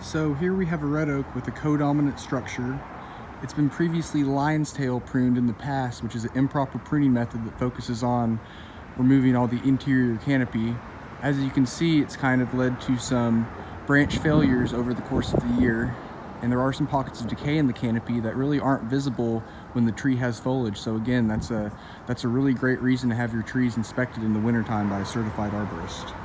So here we have a red oak with a co-dominant structure. It's been previously lion's tail pruned in the past, which is an improper pruning method that focuses on removing all the interior canopy. As you can see, it's kind of led to some branch failures over the course of the year, and there are some pockets of decay in the canopy that really aren't visible when the tree has foliage. So again, that's a really great reason to have your trees inspected in the wintertime by a certified arborist.